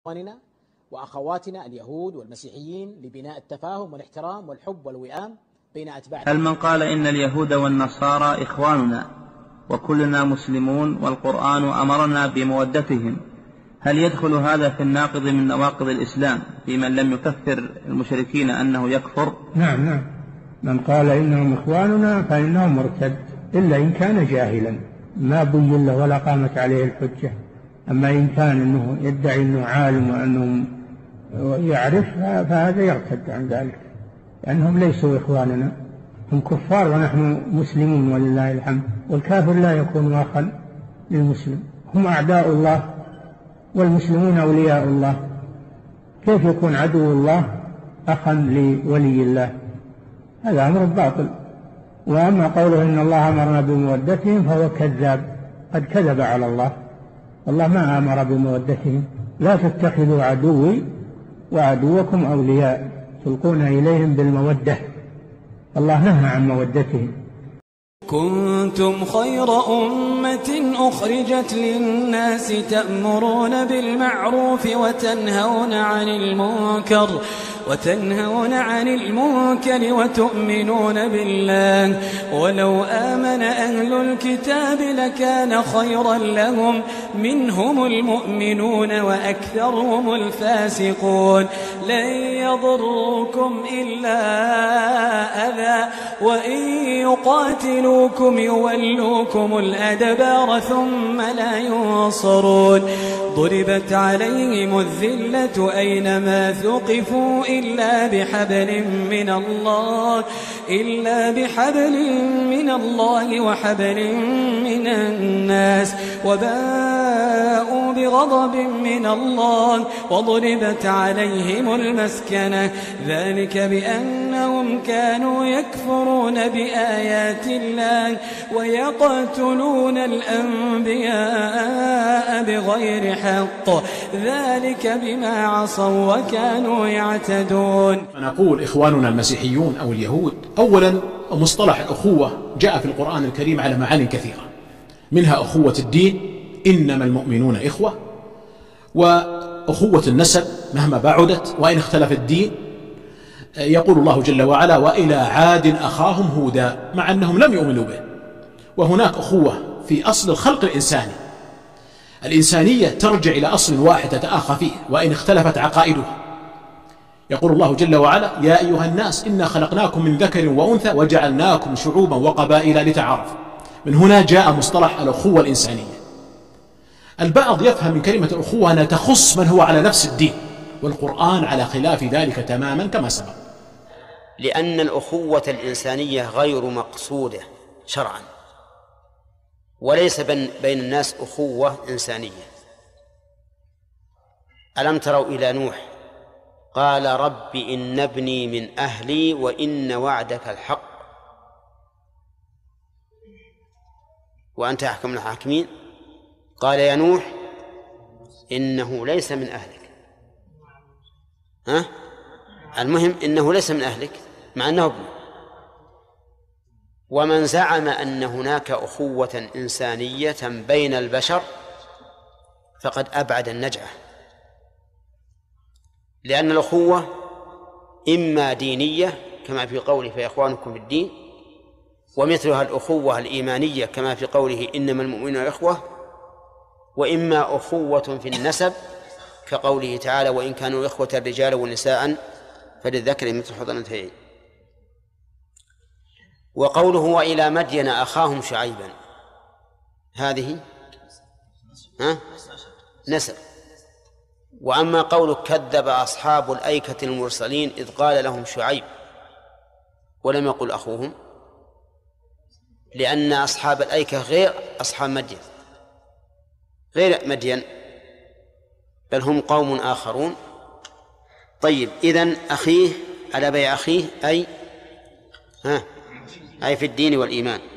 إخواننا وأخواتنا اليهود والمسيحيين لبناء التفاهم والاحترام والحب والوئام بين أتباع. هل من قال إن اليهود والنصارى إخواننا وكلنا مسلمون والقرآن أمرنا بمودتهم، هل يدخل هذا في الناقض من نواقض الإسلام في من لم يكفر المشركين أنه يكفر؟ نعم، من قال إنهم إخواننا فإنه مرتد، إلا إن كان جاهلا ما بين له ولا قامت عليه الحجة. أما إن كان إنه يدعي أنه عالم وأنه يعرف فهذا يرتد عن ذلك، لأنهم ليسوا إخواننا، هم كفار ونحن مسلمون ولله الحمد. والكافر لا يكون أخا للمسلم، هم أعداء الله والمسلمون أولياء الله، كيف يكون عدو الله أخا لولي الله؟ هذا أمر باطل. وأما قوله إن الله أمرنا بمودتهم فهو كذاب، قد كذب على الله، الله ما أمر بمودتهم. لا تتخذوا عدوي وعدوكم أولياء تلقون إليهم بالمودة، الله نهى عن مودتهم. كنتم خير أمة أخرجت للناس تأمرون بالمعروف وتنهون عن المنكر وتؤمنون بالله، ولو آمن أهل الكتاب لكان خيرا لهم، منهم المؤمنون وأكثرهم الفاسقون. لن يضروكم إلا أذى، وإن يقاتلوكم يولوكم الأدبار ثم لا ينصرون. ضربت عليهم الذلة أينما ثقفوا إلا بحبل من الله وحبل من الناس، وباءوا بغضب من الله وضربت عليهم المسكنة، ذلك بأنهم كانوا يكفرون بآيات الله ويقتلون الأنبياء بغير حق، ذلك بما عصوا وكانوا يعتدون. نقول إخواننا المسيحيون أو اليهود، أولا مصطلح الأخوة جاء في القرآن الكريم على معاني كثيرة، منها أخوة الدين، إنما المؤمنون إخوة، وأخوة النسب مهما بعدت وإن اختلف الدين. يقول الله جل وعلا: وإلى عاد أخاهم هودا، مع أنهم لم يؤمنوا به. وهناك أخوة في أصل الخلق الإنساني، الإنسانية ترجع إلى أصل واحد تتآخى فيه وإن اختلفت عقائدها. يقول الله جل وعلا: يا أيها الناس إنا خلقناكم من ذكر وأنثى وجعلناكم شعوبا وقبائل لتعارفوا. من هنا جاء مصطلح الأخوة الإنسانية. البعض يفهم من كلمة الأخوة أنها تخص من هو على نفس الدين، والقرآن على خلاف ذلك تماما كما سبق. لأن الأخوة الإنسانية غير مقصودة شرعا، وليس بين الناس أخوة إنسانية. ألم تروا إلى نوح قال رب إن ابني من أهلي وإن وعدك الحق وأنت أحكم الحاكمين، قال يا نوح إنه ليس من أهلك. المهم إنه ليس من أهلك مع أنه ابنه. ومن زعم أن هناك أخوة إنسانية بين البشر فقد أبعد النجعة، لأن الأخوة إما دينية كما في قوله فإخوانكم في الدين، ومثلها الأخوة الإيمانية كما في قوله إنما المؤمنون إخوة، وإما أخوة في النسب كقوله تعالى وإن كانوا إخوة رجالا ونساء فللذكر مثل حظ الأنثيين. وقوله وإلى مدين أخاهم شعيبا، هذه نسب. وأما قولك كذب أصحاب الأيكة المرسلين إذ قال لهم شعيب ولم يقل أخوهم، لأن أصحاب الأيكة غير أصحاب مدين، غير مدين، بل هم قوم آخرون. طيب، إذن أخيه على بيع أخيه أي في الدين والإيمان.